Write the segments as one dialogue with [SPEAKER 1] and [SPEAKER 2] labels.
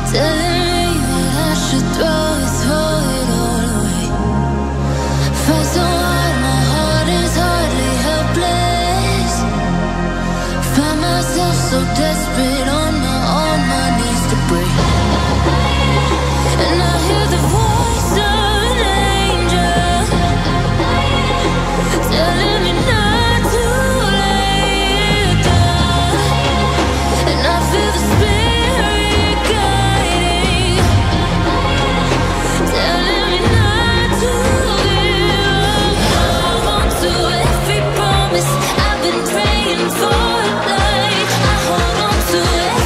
[SPEAKER 1] telling me that I should throw it all away. Fight so hard, my heart is hardly helpless. Find myself so desperate on my knees to break. And I hear the voice of an angel telling me not to lay it down. And I feel the spirit guiding, telling me not to give up. Hold on to every promise I've been praying for. I hold on to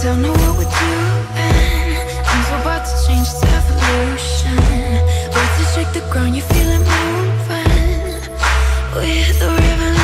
[SPEAKER 1] don't know what we're doing. Things were about to change, it's evolution. Words to shake the ground, you feel it moving with the revolution.